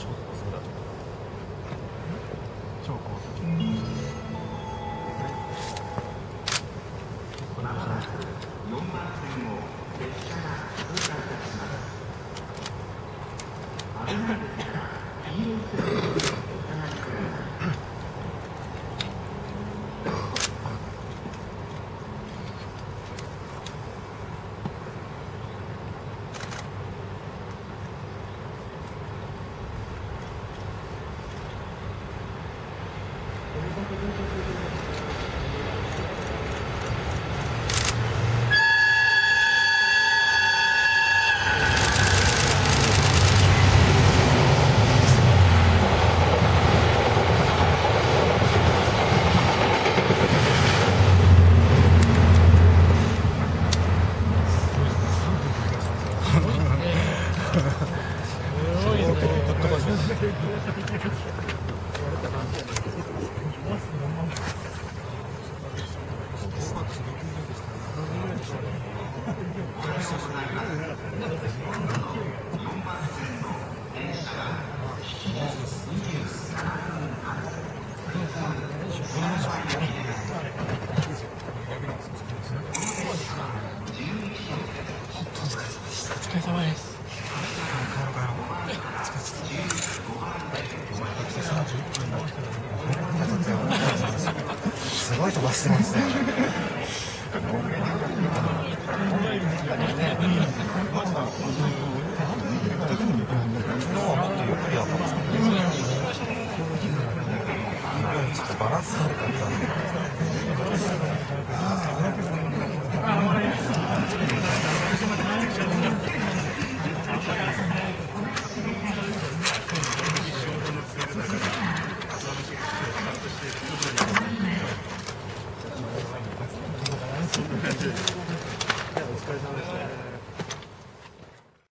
超高速。4番線を列車が通過いたします。危ないですから黄色い線をお下がりください。 すごい飛ばしてますね。